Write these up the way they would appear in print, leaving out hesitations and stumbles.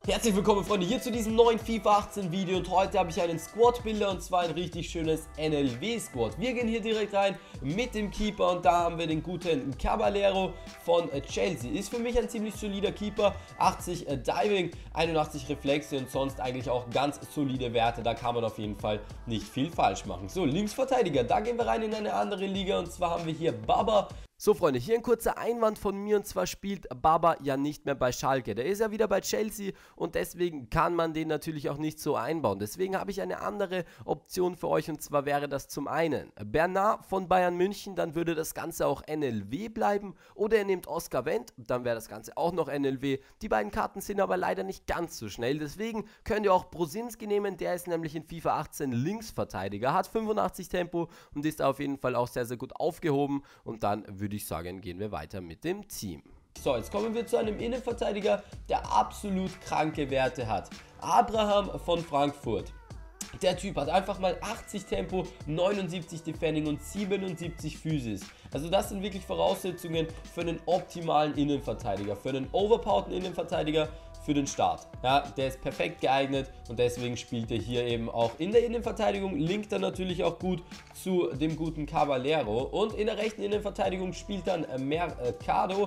Herzlich willkommen, Freunde, hier zu diesem neuen FIFA 18 Video und heute habe ich einen Squad-Bilder und zwar ein richtig schönes NLW-Squad. Wir gehen hier direkt rein mit dem Keeper und da haben wir den guten Caballero von Chelsea. Ist für mich ein ziemlich solider Keeper, 80 Diving, 81 Reflexe und sonst eigentlich auch ganz solide Werte. Da kann man auf jeden Fall nicht viel falsch machen. So, Linksverteidiger, da gehen wir rein in eine andere Liga und zwar haben wir hier Baba. So Freunde, hier ein kurzer Einwand von mir und zwar spielt Baba ja nicht mehr bei Schalke. Der ist ja wieder bei Chelsea und deswegen kann man den natürlich auch nicht so einbauen. Deswegen habe ich eine andere Option für euch und zwar wäre das zum einen Bernat von Bayern München, dann würde das Ganze auch NLW bleiben, oder ihr nehmt Oscar Wendt, dann wäre das Ganze auch noch NLW. Die beiden Karten sind aber leider nicht ganz so schnell, deswegen könnt ihr auch Brosinski nehmen, der ist nämlich in FIFA 18 Linksverteidiger, hat 85 Tempo und ist auf jeden Fall auch sehr, sehr gut aufgehoben und dann würde ich sagen, gehen wir weiter mit dem Team. So, jetzt kommen wir zu einem Innenverteidiger, der absolut kranke Werte hat. Abraham von Frankfurt. Der Typ hat einfach mal 80 Tempo, 79 Defending und 77 Physis. Also das sind wirklich Voraussetzungen für einen optimalen Innenverteidiger, für einen overpowerten Innenverteidiger für den Start. Ja, der ist perfekt geeignet und deswegen spielt er hier eben auch in der Innenverteidigung, linkt er natürlich auch gut zu dem guten Caballero und in der rechten Innenverteidigung spielt dann Mercado,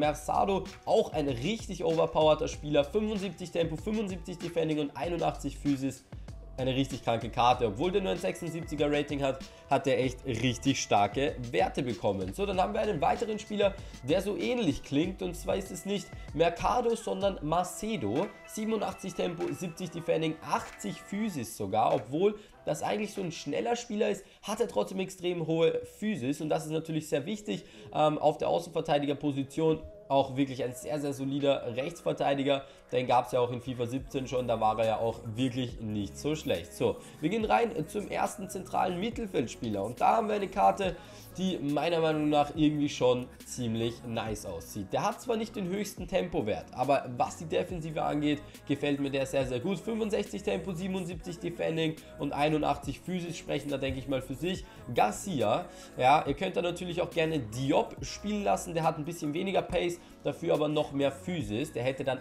auch ein richtig overpowerter Spieler, 75 Tempo, 75 Defending und 81 Physis. Eine richtig kranke Karte. Obwohl der nur ein 76er Rating hat, hat er echt richtig starke Werte bekommen. So, dann haben wir einen weiteren Spieler, der so ähnlich klingt. Und zwar ist es nicht Mercado, sondern Macedo. 87 Tempo, 70 Defending, 80 Physis sogar. Obwohl das eigentlich so ein schneller Spieler ist, hat er trotzdem extrem hohe Physis. Und das ist natürlich sehr wichtig auf der Außenverteidigerposition. Auch wirklich ein sehr, sehr solider Rechtsverteidiger. Den gab es ja auch in FIFA 17 schon, da war er ja auch wirklich nicht so schlecht. So, wir gehen rein zum ersten zentralen Mittelfeldspieler und da haben wir eine Karte, die meiner Meinung nach irgendwie schon ziemlich nice aussieht. Der hat zwar nicht den höchsten Tempowert, aber was die Defensive angeht, gefällt mir der sehr, sehr gut. 65 Tempo, 77 Defending und 81 Physis sprechen da, denke ich mal, für sich. Garcia, ja, ihr könnt da natürlich auch gerne Diop spielen lassen, der hat ein bisschen weniger Pace, dafür aber noch mehr Physis. Der hätte dann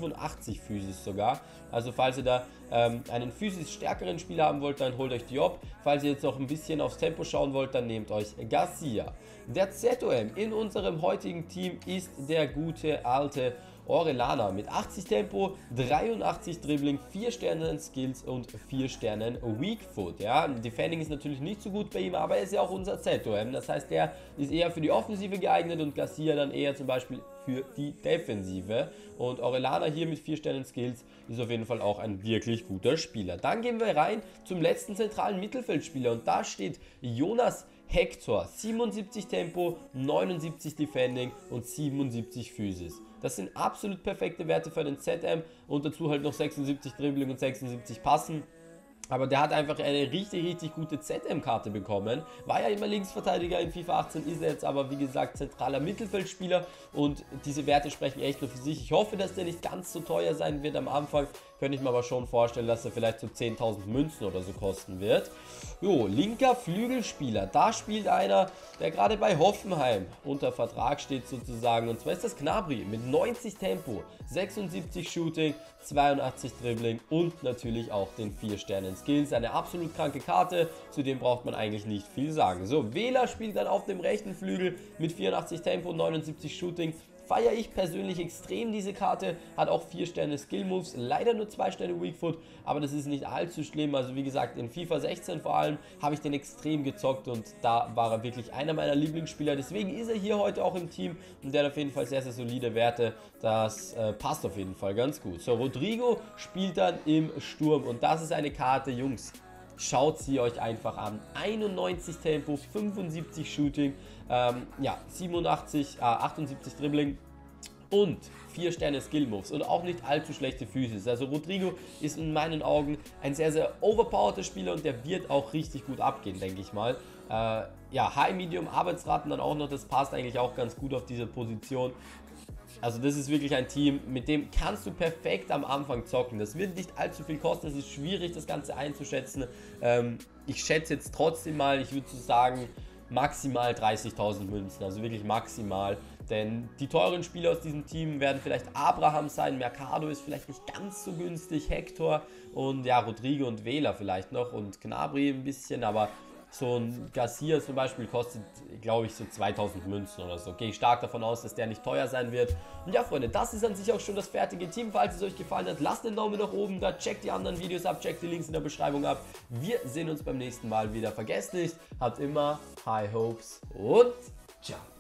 85 Physis sogar. Also falls ihr da einen physisch stärkeren Spieler haben wollt, dann holt euch Diop. Falls ihr jetzt noch ein bisschen aufs Tempo schauen wollt, dann nehmt euch Garcia. Der ZOM in unserem heutigen Team ist der gute alte Orellana mit 80 Tempo, 83 Dribbling, 4 Sternen Skills und 4 Sternen Weak Foot. Ja, Defending ist natürlich nicht so gut bei ihm, aber er ist ja auch unser ZOM. Das heißt, der ist eher für die Offensive geeignet und Garcia dann eher zum Beispiel für die Defensive. Und Orellana hier mit 4 Sternen Skills ist auf jeden Fall auch ein wirklich guter Spieler. Dann gehen wir rein zum letzten zentralen Mittelfeldspieler und da steht Jonas Hector, 77 Tempo, 79 Defending und 77 Physis. Das sind absolut perfekte Werte für den ZM und dazu halt noch 76 Dribbling und 76 Passen. Aber der hat einfach eine richtig, richtig gute ZM-Karte bekommen. War ja immer Linksverteidiger in FIFA 18, ist er jetzt aber, wie gesagt, zentraler Mittelfeldspieler. Und diese Werte sprechen echt nur für sich. Ich hoffe, dass der nicht ganz so teuer sein wird am Anfang. Könnte ich mir aber schon vorstellen, dass er vielleicht so 10.000 Münzen oder so kosten wird. Jo, linker Flügelspieler. Da spielt einer, der gerade bei Hoffenheim unter Vertrag steht sozusagen. Und zwar ist das Gnabry mit 90 Tempo, 76 Shooting, 82 Dribbling und natürlich auch den 4 Sternen Skills. Eine absolut kranke Karte, zudem braucht man eigentlich nicht viel sagen. So, Wähler spielt dann auf dem rechten Flügel mit 84 Tempo, 79 Shooting. Feiere ich persönlich extrem diese Karte, hat auch 4 Sterne Skill Moves, leider nur 2 Sterne Weak Foot, aber das ist nicht allzu schlimm. Also wie gesagt, in FIFA 16 vor allem habe ich den extrem gezockt und da war er wirklich einer meiner Lieblingsspieler. Deswegen ist er hier heute auch im Team und der hat auf jeden Fall sehr, sehr solide Werte. Das passt auf jeden Fall ganz gut. So, Rodrigo spielt dann im Sturm und das ist eine Karte, Jungs. Schaut sie euch einfach an. 91 Tempo, 75 Shooting, ja, 78 Dribbling und 4 Sterne Skill Moves und auch nicht allzu schlechte Physis. Also Rodrigo ist in meinen Augen ein sehr, sehr overpowerter Spieler und der wird auch richtig gut abgehen, denke ich mal. Ja, High, Medium, Arbeitsraten dann auch noch, das passt eigentlich auch ganz gut auf diese Position. Also das ist wirklich ein Team, mit dem kannst du perfekt am Anfang zocken. Das wird nicht allzu viel kosten, es ist schwierig das Ganze einzuschätzen. Ich schätze jetzt trotzdem mal, ich würde so sagen, maximal 30.000 Münzen, also wirklich maximal. Denn die teuren Spieler aus diesem Team werden vielleicht Abraham sein, Mercado ist vielleicht nicht ganz so günstig, Hector und ja, Rodrigo und Vela vielleicht noch und Gnabry ein bisschen, aber so ein Garcia zum Beispiel kostet, glaube ich, so 2000 Münzen oder so. Gehe ich stark davon aus, dass der nicht teuer sein wird. Und ja, Freunde, das ist an sich auch schon das fertige Team. Falls es euch gefallen hat, lasst einen Daumen nach oben da, checkt die anderen Videos ab, checkt die Links in der Beschreibung ab. Wir sehen uns beim nächsten Mal wieder. Vergesst nicht, habt immer High Hopes und ciao.